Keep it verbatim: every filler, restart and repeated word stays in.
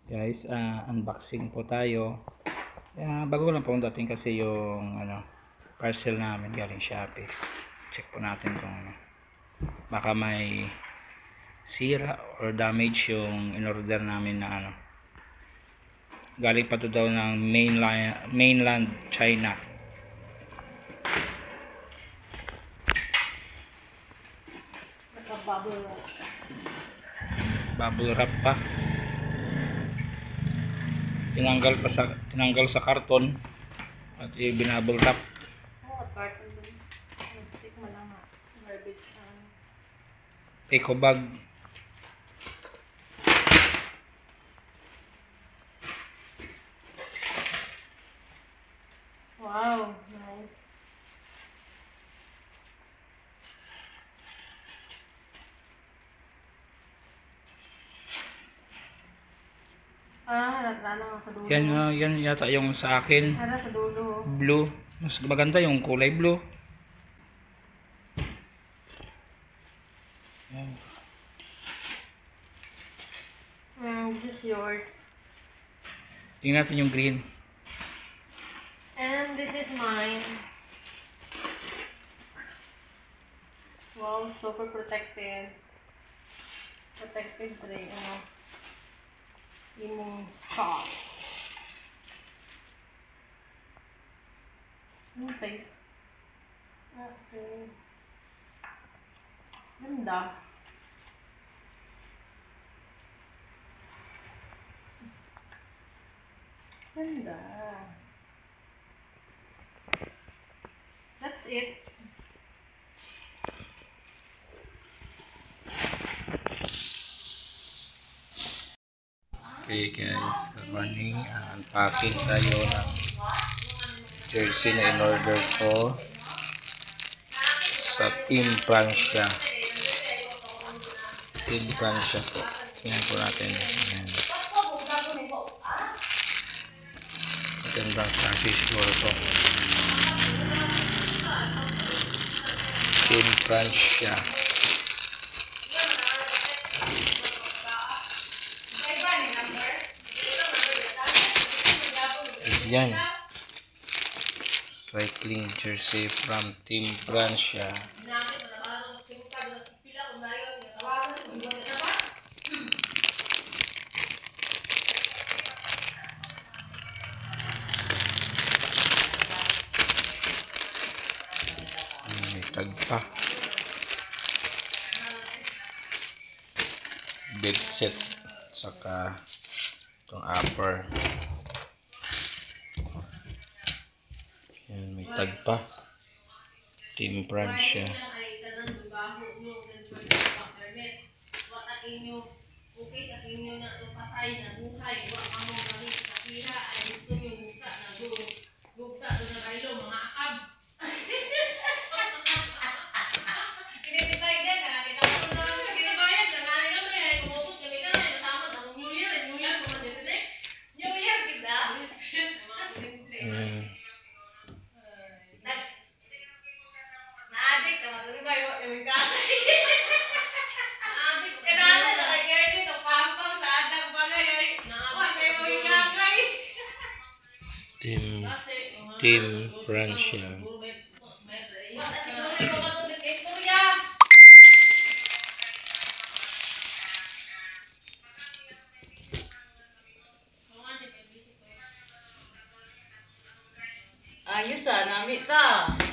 Guys, uh, unboxing po tayo. Uh, bago lang po dating kasi yung ano, parcel namin galing Shopee. Check po natin kung ano, baka may sira or damage yung in-order namin na ano. Galing pa to daw ng mainland, mainland China. Bubble wrap. Bubble wrap pa. Tinanggal pa sa tinanggal sa karton at i-binabble wrap. Oh, carton din. Stick mo lang ha. Garbage can. Eco bag. Wow, nice. Ah, ano sa dulo. Yan, uh, yan yata yung sa akin. Ano sa dulo. Blue. Mas maganda yung kulay blue. Yan. Mm, this is yours. Tingnan natin yung green. And this is mine. Wow, super protected. Protected tray. Ano? Yung stock. Anong size? Okay. Ganda. Ganda. That's it. Okay guys, running uh, unpacking tayo ng jersey na in-order ko sa Team Francia. Team Francia po. Tingnan po natin. Ayan. Magandang kasi siguro po. Team Francia. Yan. Cycling jersey from Team Francia. May tag pa. Big set saka itong upper. Yan, may tag pa. Team Francia. Team Team Francia. Ayos ah, namit ta.